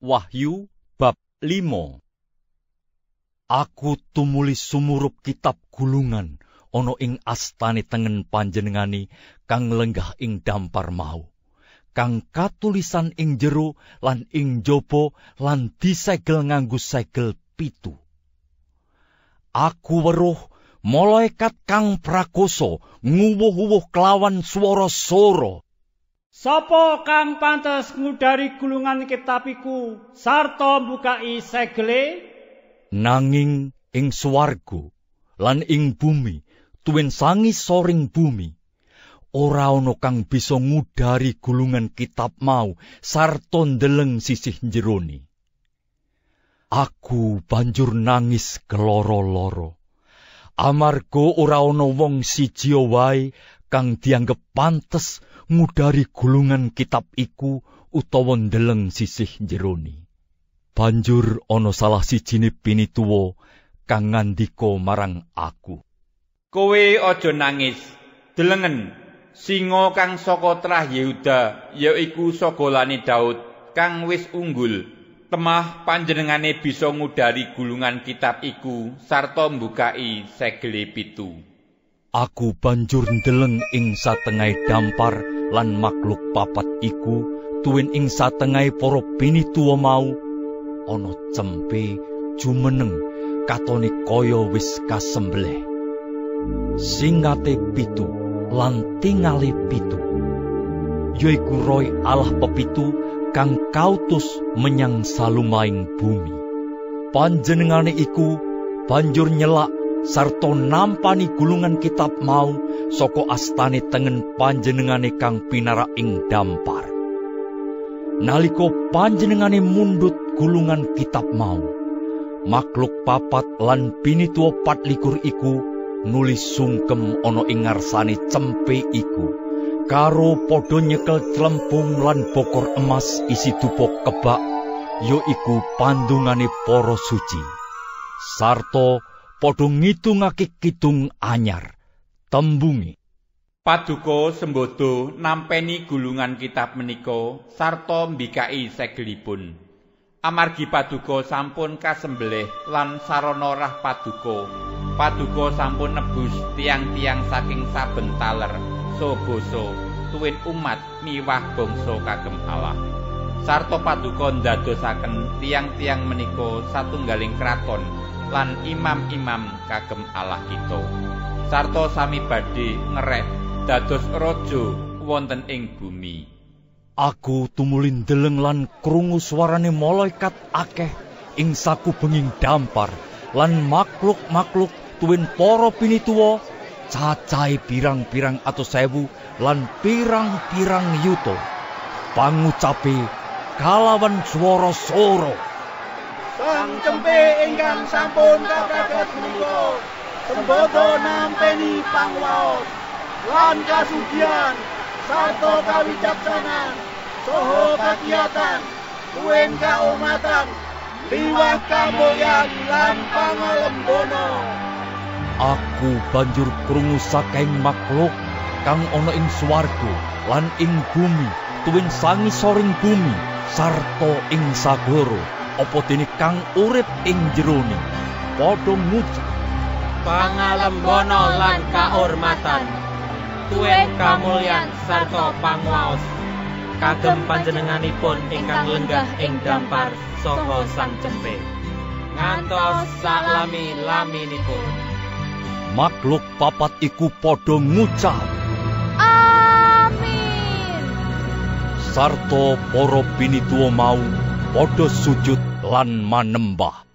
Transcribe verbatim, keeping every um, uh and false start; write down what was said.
Wahyu bab limo. Aku tumuli sumurup kitab gulungan ana ing astane tengen panjenengane kang lenggah ing dampar mau, kang katulisan ing jero lan ing jaba lan disegel nganggo segel pitu. Aku weruh malaikat kang prakoso nguwuh-uwuh kelawan swara sora. Sapa kang pantes ngudari gulungan kitab iku sarta mbukai segele? Nanging ing swarga lan ing bumi, tuwin sangi soring bumi, ora ana kang bisa ngudari gulungan kitab mau sarta ndeleng sisih jerone. Aku banjur nangis keloro-loro, amarga ora ana wong siji wae kang dianggep pantes ngudari gulungan kitab iku utawa ndeleng sisih jerone. Banjur ana salah sijine pinituwa kang ngandika marang aku, "Kowe aja nangis, delengen singa kang saka trah Yehuda, yaiku sagolane Daud, kang wis unggul, temah panjenengane bisa ngudari gulungan kitab iku sarta mbukai segele pitu." Aku banjur ndeleng ing satengahé dampar lan makhluk papat iku, tuwin ing satengahé para pinituwa mau, ana cempe jumeneng katone kaya wis kasembelih. Singate pitu lan tingale pitu, yaiku roh Allah pepitu kang kautus menyang salumaing bumi. Panjenengane iku banjur nyelak sarta nampani gulungan kitab mau saka astane tengen panjenengane kang pinarak ing dampar. Nalika panjenengane mundhut gulungan kitab mau, makhluk papat lan pinituwa patlikur iku nulis sungkem ana ing ngarsane cempe iku, karo padha nyekel clempung lan bokor emas isi dupa kebak, yaiku pandungane para suci, sarta padha ngitungake kidung anyar, tembunge, "Paduka sembodo nampeni gulungan kitab menika sarta mbikai segelipun. Amargi paduka sampun kasembelih lan sarana rah paduka, paduka sampun nebus tiang-tiang saking saben taler, so basa, tuwin umat miwah bangsa kagem Allah. Sarta paduka ndadosaken tiang-tiang menika satunggaling kraton lan imam-imam kagem Allah kita. Sarta sami badhe ngerek dados raja wonten ing bumi." Aku tumuli ndeleng lan krungu swarane malaikat akeh ing sakubenging dampar lan makhluk-makhluk tuwin para pinituwa, cacahe pirang-pirang atus ewu lan pirang-pirang yuta, pangucape kalawan swara sora, "Sang cempe ingkang sampun kapragat menika sembodo nampeni pangwaos lan kasugihan sarta kawicaksanan saha kakiyatan tuwin kaumatan liwat kamulyan lan pangalembono." Aku banjur krungu saking makhluk kang ana ing swarga lan ing bumi, tuwin sangi soring bumi sarta ing sagara, apa dene kang urip ing jerone, padha ngucap, "Pangalembono lan kahormatan, tuwin kamulyan sarta pangwaos kagem panjenenganipun ingkang lenggah ing dampar saha sang cempe, ngantos salami-laminipun." Makhluk papat iku padha ngucap, "Amin." Sarta para pinituwa mau padha sujud lan manembah.